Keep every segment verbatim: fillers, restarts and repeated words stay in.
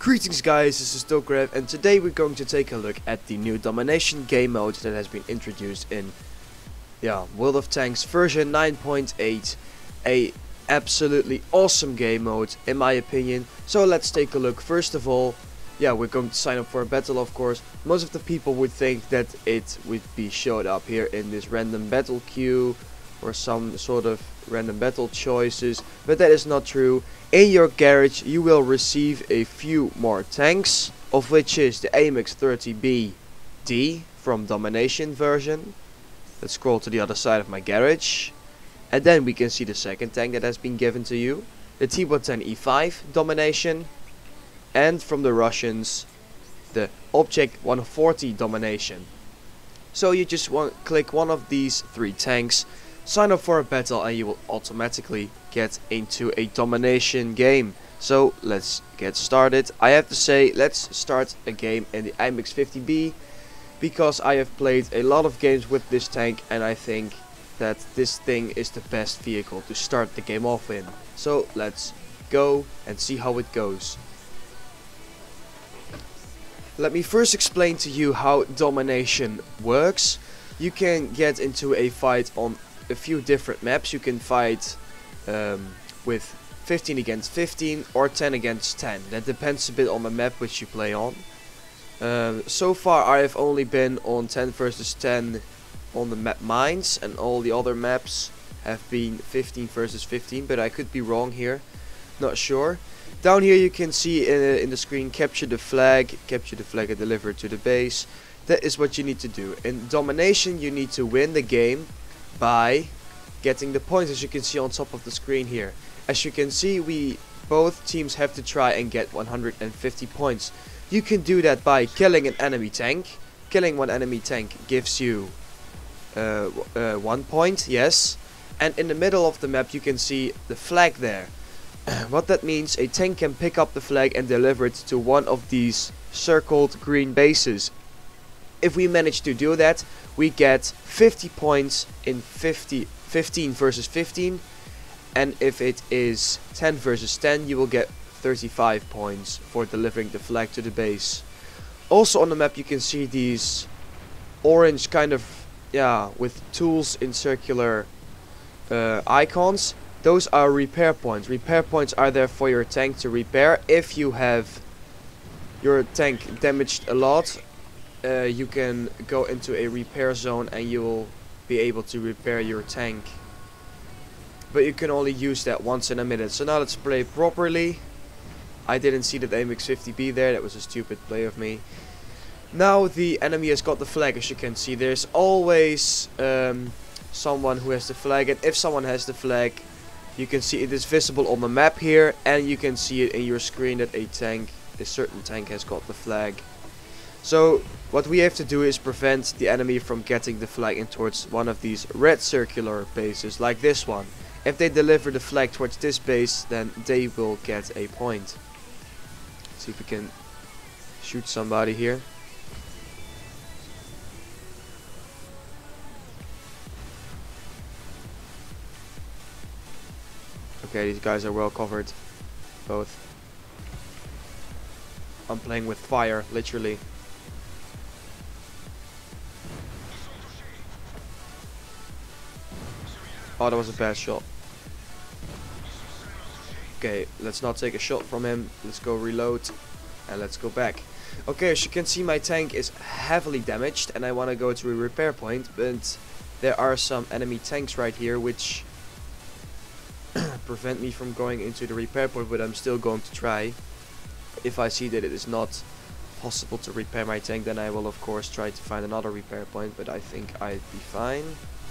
Greetings guys, this is Dokrev, and today we're going to take a look at the new Domination game mode that has been introduced in yeah, World of Tanks version nine point eight. A absolutely awesome game mode in my opinion. So let's take a look. First of all, yeah, we're going to sign up for a battle, of course. Most of the people would think that it would be showed up here in this random battle queue or some sort of random battle choices, but that is not true. In your garage you will receive a few more tanks, of which is the A M X thirty B D from Domination version. Let's scroll to the other side of my garage, and then we can see the second tank that has been given to you, the T one ten E five Domination, and from the Russians the Object one forty Domination. So you just want click one of these three tanks, sign up for a battle, and you will automatically get into a Domination game. So let's get started. I have to say, let's start a game in the A M X fifty B, because I have played a lot of games with this tank and I think that this thing is the best vehicle to start the game off in. So let's go and see how it goes. Let me first explain to you how Domination works. You can get into a fight on a few different maps. You can fight um, with fifteen against fifteen or ten against ten. That depends a bit on the map which you play on. Um, so far I have only been on ten versus ten on the map Mines, and all the other maps have been fifteen versus fifteen, but I could be wrong here, not sure. Down here you can see in, uh, in the screen, capture the flag, capture the flag and deliver it to the base. That is what you need to do. In Domination you need to win the game by getting the points, as you can see on top of the screen here. As you can see, we both teams have to try and get one hundred fifty points. You can do that by killing an enemy tank. Killing one enemy tank gives you uh, uh, one point, yes. And in the middle of the map you can see the flag there. What that means, a tank can pick up the flag and deliver it to one of these circled green bases. If we manage to do that, we get fifty points in fifty, fifteen versus fifteen, and if it is ten versus ten, you will get thirty-five points for delivering the flag to the base. Also on the map you can see these orange kind of, yeah, with tools in circular uh, icons. Those are repair points. Repair points are there for your tank to repair. If you have your tank damaged a lot, Uh, you can go into a repair zone and you will be able to repair your tank, but you can only use that once in a minute. So now let's play properly. I didn't see that A M X fifty B there, that was a stupid play of me. Now the enemy has got the flag. As you can see, there's always um, someone who has the flag, and if someone has the flag, you can see it is visible on the map here, and you can see it in your screen that a tank, a certain tank has got the flag. So what we have to do is prevent the enemy from getting the flag in towards one of these red circular bases like this one. If they deliver the flag towards this base, then they will get a point. Let's see if we can shoot somebody here. Okay, these guys are well covered, both. I'm playing with fire, literally. Oh, that was a bad shot. Okay, let's not take a shot from him. Let's go reload and let's go back. Okay, as you can see, my tank is heavily damaged and I want to go to a repair point, but there are some enemy tanks right here which prevent me from going into the repair point, but I'm still going to try. If I see that it is not possible to repair my tank, then I will of course try to find another repair point, but I think I'd be fine.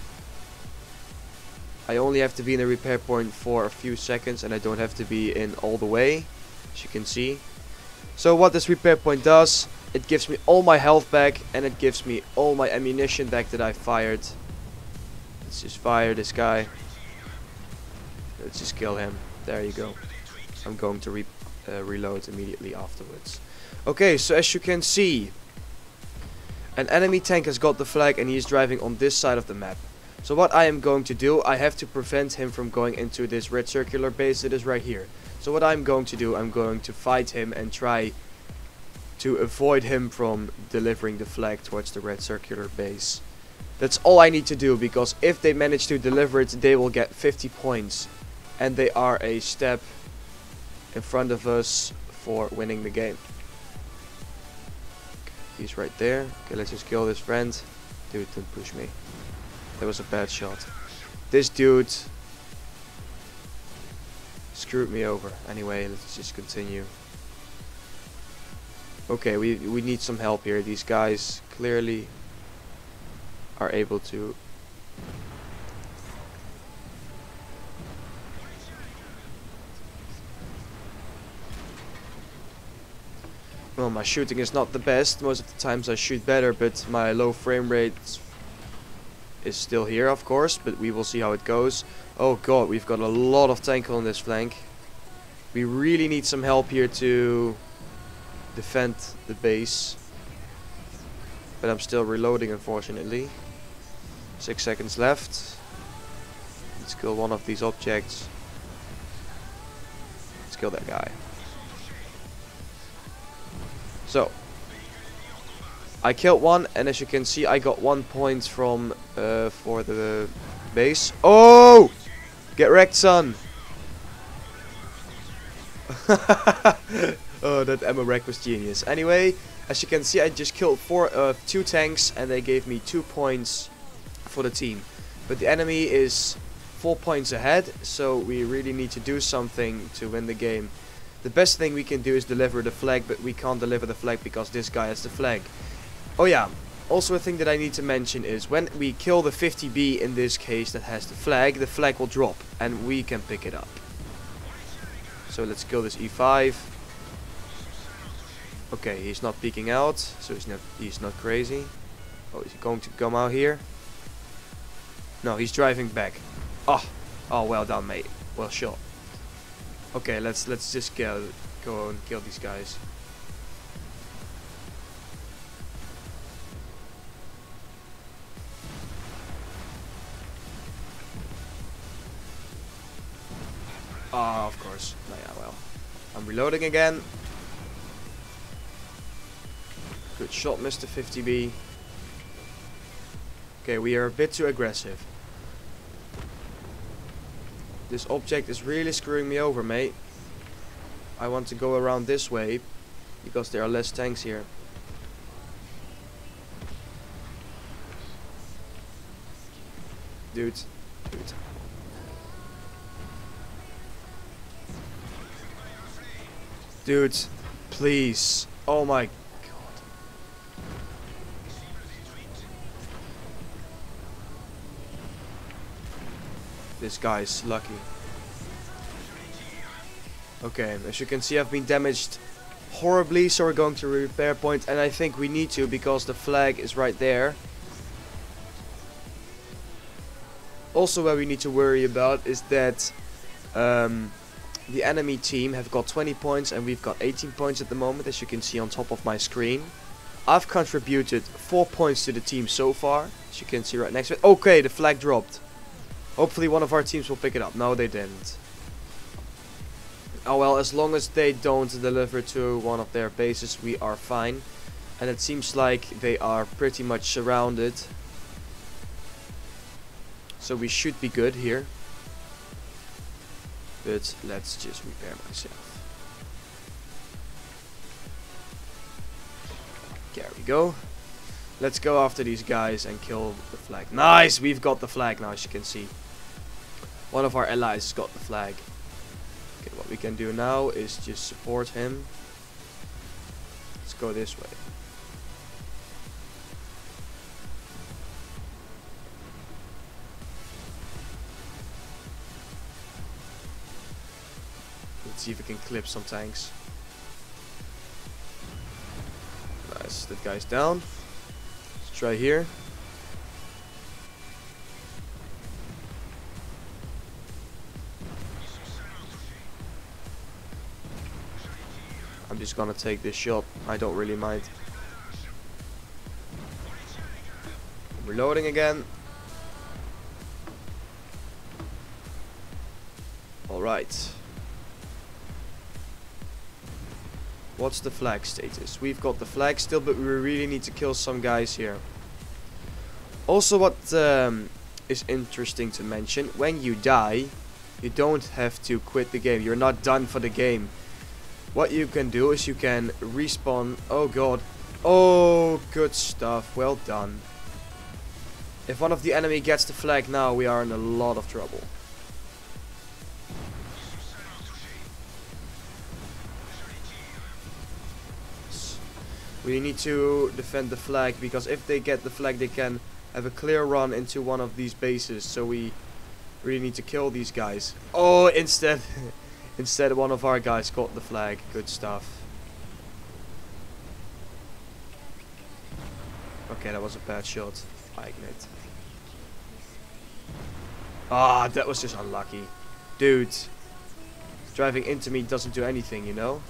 I only have to be in a repair point for a few seconds and I don't have to be in all the way, as you can see. So what this repair point does, it gives me all my health back and it gives me all my ammunition back that I fired. Let's just fire this guy. Let's just kill him. There you go. I'm going to re uh, reload immediately afterwards. Okay, so as you can see, an enemy tank has got the flag and he is driving on this side of the map. So what I am going to do, I have to prevent him from going into this red circular base that is right here. So what I'm going to do, I'm going to fight him and try to avoid him from delivering the flag towards the red circular base. That's all I need to do, because if they manage to deliver it, they will get fifty points. And they are a step in front of us for winning the game. He's right there. Okay, let's just kill this friend. Dude, don't push me. That was a bad shot. This dude screwed me over. Anyway, let's just continue. Okay, we, we need some help here. These guys clearly are able to... Well, my shooting is not the best. Most of the times I shoot better, but my low frame rate is still here, of course. But we will see how it goes. Oh god, we've got a lot of tank on this flank. We really need some help here to defend the base. But I'm still reloading, unfortunately. Six seconds left. Let's kill one of these objects. Let's kill that guy. So, I killed one, and as you can see, I got one point from uh, for the base. Oh, get wrecked, son! Oh, that ammo wreck was genius. Anyway, as you can see, I just killed four, uh, two tanks, and they gave me two points for the team. But the enemy is four points ahead, so we really need to do something to win the game. The best thing we can do is deliver the flag, but we can't deliver the flag because this guy has the flag. Oh yeah, also a thing that I need to mention is when we kill the fifty B in this case that has the flag, the flag will drop and we can pick it up. So let's kill this E five. Okay, he's not peeking out, so he's not he's not crazy. Oh, is he going to come out here? No, he's driving back. Oh, oh, well done, mate. Well shot. Okay, let's let's just go go and kill these guys. Ah, oh, of course. No, yeah, well, I'm reloading again. Good shot, Mister fifty B. Okay, we are a bit too aggressive. This object is really screwing me over, mate. I want to go around this way because there are less tanks here. Dude, dude. Dude, please. Oh my god. This guy's lucky. Okay, as you can see, I've been damaged horribly, so we're going to repair point, and I think we need to because the flag is right there. Also, what we need to worry about is that um, the enemy team have got twenty points and we've got eighteen points at the moment, as you can see on top of my screen. I've contributed four points to the team so far, as you can see right next to it. Okay, the flag dropped. Hopefully one of our teams will pick it up. No, they didn't. Oh well, as long as they don't deliver to one of their bases, we are fine. And it seems like they are pretty much surrounded. So we should be good here. But let's just repair myself. There we go. Let's go after these guys and kill the flag. Nice! We've got the flag now, as you can see. One of our allies has got the flag. Okay, what we can do now is just support him. Let's go this way. Let's see if we can clip some tanks. Nice, that guy's down. Let's try here. I'm just gonna take this shot. I don't really mind. I'm reloading again. Alright. What's the flag status? We've got the flag still, but we really need to kill some guys here. Also, what um, is interesting to mention, when you die, you don't have to quit the game. You're not done for the game. What you can do is you can respawn. Oh god. Oh, good stuff. Well done. If one of the enemy gets the flag now, we are in a lot of trouble. We need to defend the flag, because if they get the flag, they can have a clear run into one of these bases. So we really need to kill these guys. Oh, instead, instead one of our guys got the flag. Good stuff. Okay, that was a bad shot. I ignite. Ah, that was just unlucky. Dude, driving into me doesn't do anything, you know?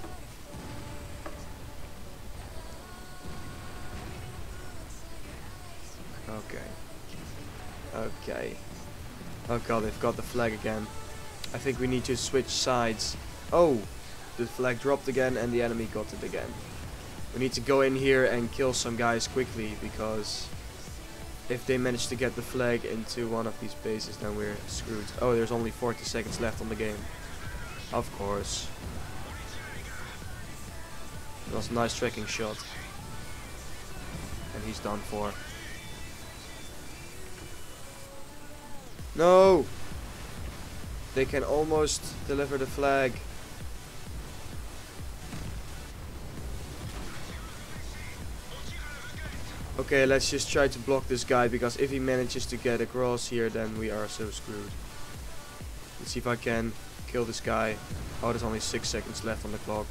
Okay. Okay. Oh god, they've got the flag again. I think we need to switch sides. Oh, the flag dropped again and the enemy got it again. We need to go in here and kill some guys quickly, because if they manage to get the flag into one of these bases, then we're screwed. Oh, there's only forty seconds left on the game. Of course. That was a nice tracking shot. And he's done for. No! They can almost deliver the flag. Okay, let's just try to block this guy, because if he manages to get across here, then we are so screwed. Let's see if I can kill this guy. Oh, there's only six seconds left on the clock.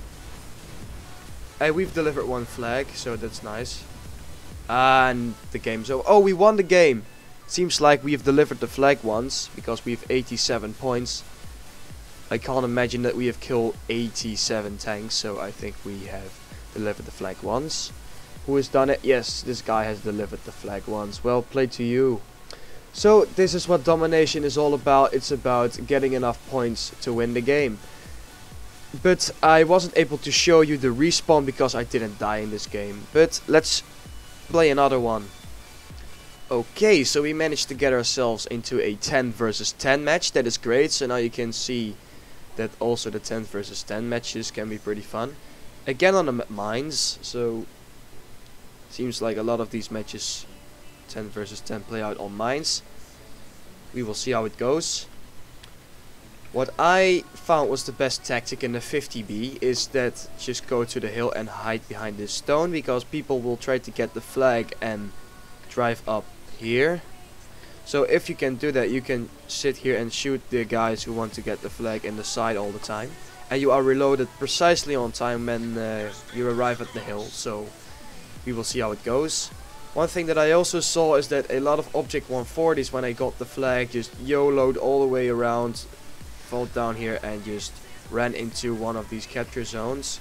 Hey, we've delivered one flag, so that's nice. And the game's over. Oh, we won the game! Seems like we've delivered the flag once, because we have eighty-seven points. I can't imagine that we have killed eighty-seven tanks, so I think we have delivered the flag once. Who has done it? Yes, this guy has delivered the flag once. Well played to you. So this is what Domination is all about. It's about getting enough points to win the game. But I wasn't able to show you the respawn because I didn't die in this game. But let's play another one. Okay, so we managed to get ourselves into a ten versus ten match. That is great. So now you can see that also the ten versus ten matches can be pretty fun. Again on the mines, so seems like a lot of these matches ten versus ten play out on mines. We will see how it goes. What I found was the best tactic in the fifty B is that just go to the hill and hide behind this stone, because people will try to get the flag and drive up here. So if you can do that, you can sit here and shoot the guys who want to get the flag in the side all the time, and you are reloaded precisely on time when uh, you arrive at the hill. So we will see how it goes. One thing that I also saw is that a lot of Object one forties, when I got the flag, just YOLO'd all the way around, fall down here and just ran into one of these capture zones.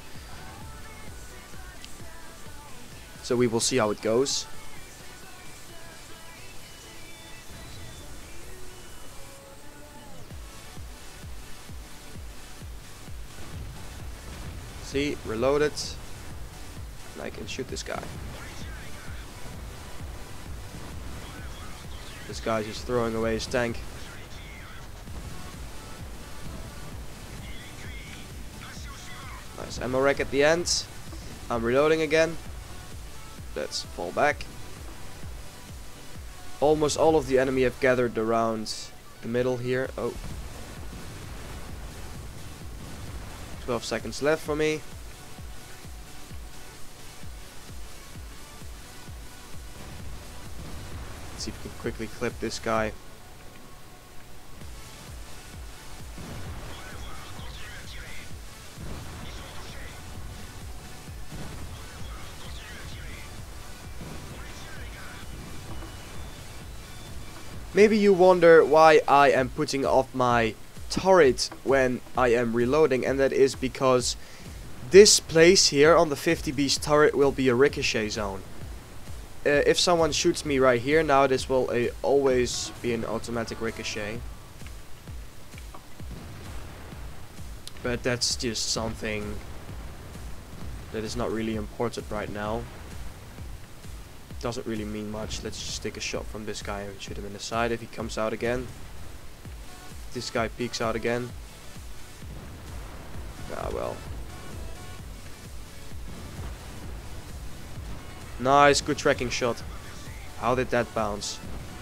So we will see how it goes. See, reloaded. And I can shoot this guy. This guy's just throwing away his tank. Nice ammo rack at the end. I'm reloading again. Let's fall back. Almost all of the enemy have gathered around the middle here. Oh. twelve seconds left for me. Let's see if we can quickly clip this guy. Maybe you wonder why I am putting off my turret when I am reloading, and that is because this place here on the fifty B's turret will be a ricochet zone. Uh, if someone shoots me right here now, this will uh, always be an automatic ricochet. But that's just something That is not really important right now. Doesn't really mean much. Let's just take a shot from this guy and shoot him in the side if he comes out again. This guy peeks out again. Ah, well. Nice, good tracking shot. How did that bounce?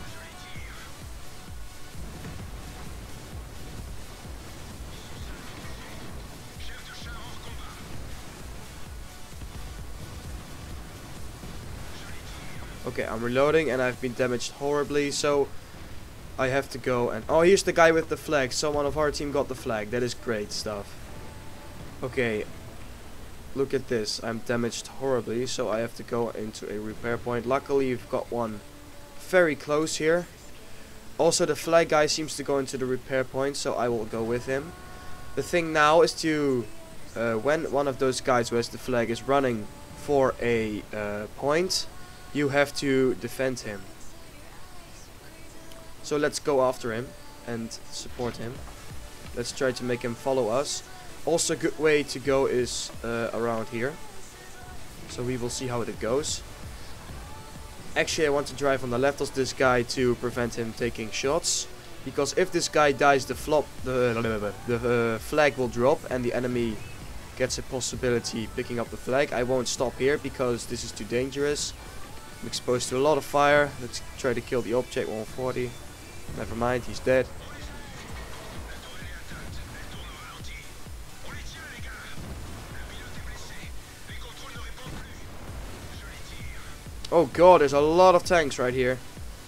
Okay, I'm reloading and I've been damaged horribly, so I have to go and... Oh, here's the guy with the flag. Someone of our team got the flag. That is great stuff. Okay, look at this. I'm damaged horribly, so I have to go into a repair point. Luckily, we've got one very close here. Also, the flag guy seems to go into the repair point, so I will go with him. The thing now is to... Uh, when one of those guys who has the flag is running for a uh, point... You have to defend him. So let's go after him and support him. Let's try to make him follow us. Also, a good way to go is uh, around here. So we will see how it goes. Actually, I want to drive on the left of this guy to prevent him taking shots. Because if this guy dies, the flop, the, the uh, flag will drop and the enemy gets a possibility picking up the flag. I won't stop here because this is too dangerous. I'm exposed to a lot of fire. Let's try to kill the object. one forty. Never mind, he's dead. Oh god, there's a lot of tanks right here.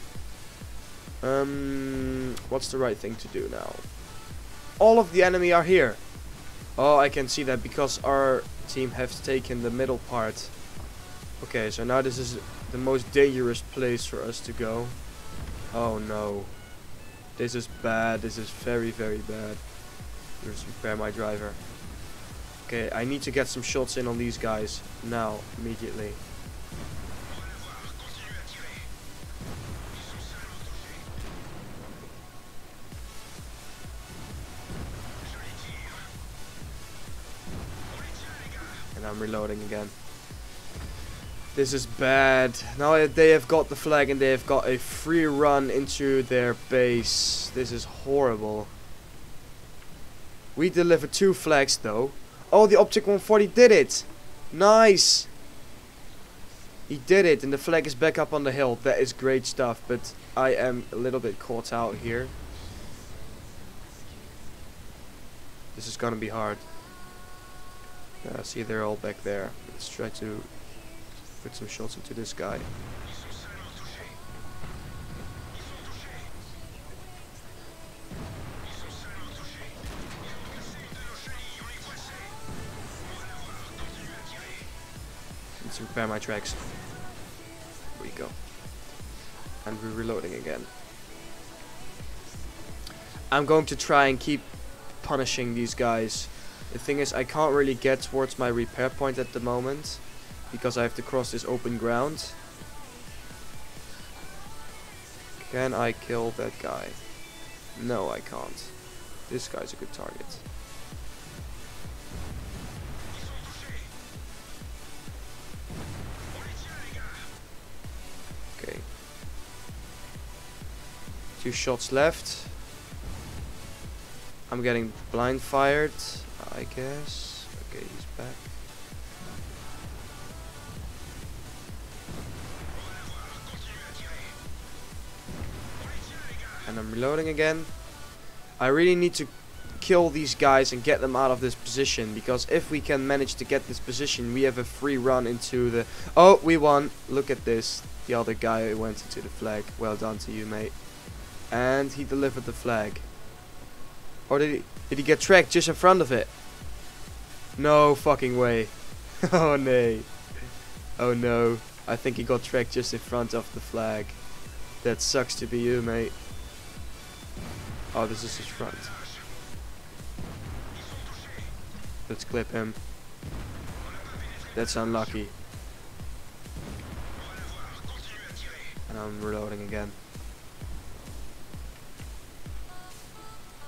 Um, what's the right thing to do now? All of the enemy are here. Oh, I can see that because our team has taken the middle part. Okay, so now this is the most dangerous place for us to go. Oh no. This is bad. This is very, very bad. Let's repair my driver. Okay, I need to get some shots in on these guys. Now, immediately. And I'm reloading again. This is bad. Now they have got the flag and they have got a free run into their base. This is horrible. We delivered two flags though. Oh, the Object one forty did it. Nice. He did it and the flag is back up on the hill. That is great stuff, but I am a little bit caught out here. This is gonna be hard. Uh, see, they're all back there. Let's try to put some shots into this guy. Let's repair my tracks. Here we go. And we're reloading again. I'm going to try and keep punishing these guys. The thing is, I can't really get towards my repair point at the moment. Because I have to cross this open ground. Can I kill that guy? No, I can't. This guy's a good target. Okay. Two shots left. I'm getting blind fired, I guess. Okay, he's back. And I'm reloading again. I really need to kill these guys and get them out of this position, because if we can manage to get this position, we have a free run into the... Oh, we won. Look at this. The other guy went into the flag. Well done to you, mate. And he delivered the flag. Or did he, did he get tracked just in front of it? No fucking way. Oh, no. Oh, no. I think he got tracked just in front of the flag. That sucks to be you, mate. Oh, this is his front. Let's clip him. That's unlucky. And I'm reloading again.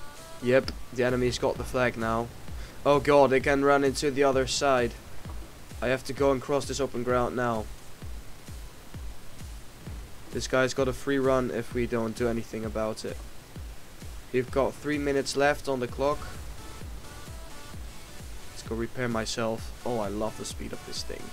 Yep, the enemy's got the flag now. Oh god, they can run into the other side. I have to go and cross this open ground now. This guy's got a free run if we don't do anything about it. We've got three minutes left on the clock. Let's go repair myself. Oh, I love the speed of this thing.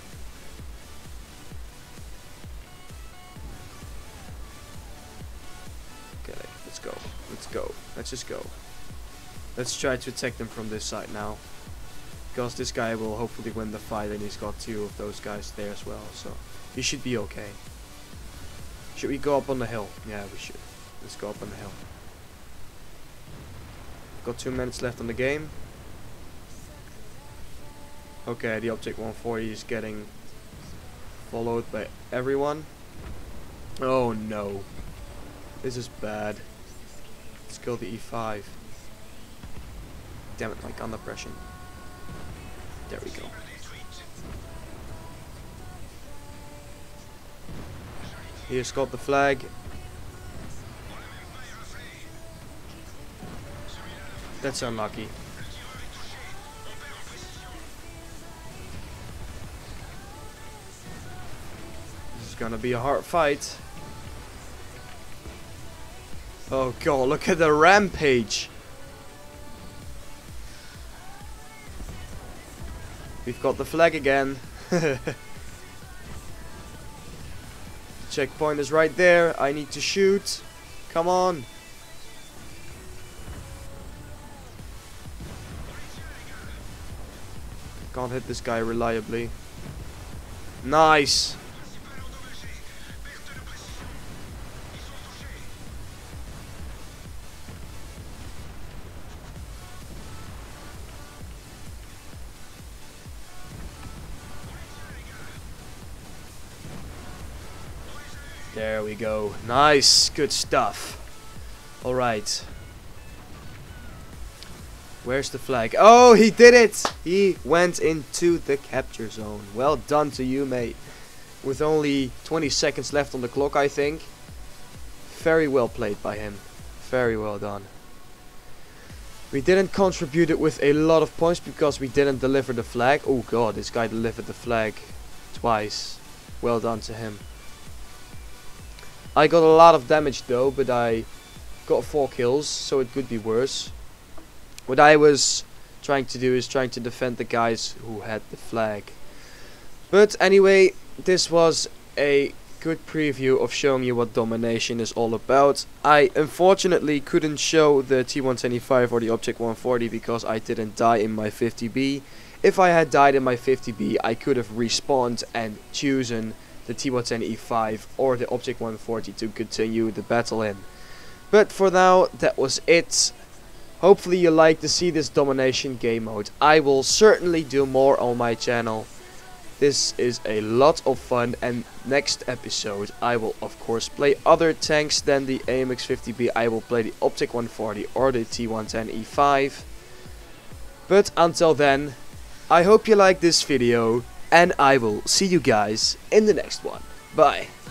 Okay, let's go. Let's go. Let's just go. Let's try to attack them from this side now. Because this guy will hopefully win the fight, and he's got two of those guys there as well. So he should be okay. Should we go up on the hill? Yeah, we should. Let's go up on the hill. Got two minutes left on the game. Okay, the Object one forty is getting followed by everyone. Oh no. This is bad. Let's kill the E five. Damn it, like under pressure. There we go. Here's got the flag. That's unlucky. This is gonna be a hard fight. Oh god, look at the rampage. We've got the flag again. Checkpoint is right there. I need to shoot. Come on. Can't hit this guy reliably. Nice. There we go. Nice. Good stuff. Alright. Where's the flag? Oh, he did it! He went into the capture zone. Well done to you, mate. With only twenty seconds left on the clock, I think. Very well played by him. Very well done. We didn't contribute it with a lot of points because we didn't deliver the flag. Oh god, this guy delivered the flag twice. Well done to him. I got a lot of damage though, but I got four kills, so it could be worse. What I was trying to do is trying to defend the guys who had the flag. But anyway, this was a good preview of showing you what Domination is all about. I unfortunately couldn't show the T one twenty-five or the Object one forty because I didn't die in my fifty B. If I had died in my fifty B, I could have respawned and chosen the T one ten E five or the Object one forty to continue the battle in. But for now, that was it. Hopefully you like to see this Domination game mode. I will certainly do more on my channel. This is a lot of fun, and next episode I will of course play other tanks than the A M X fifty B. I will play the Object one forty or the T one ten E five. But until then, I hope you like this video, and I will see you guys in the next one. Bye.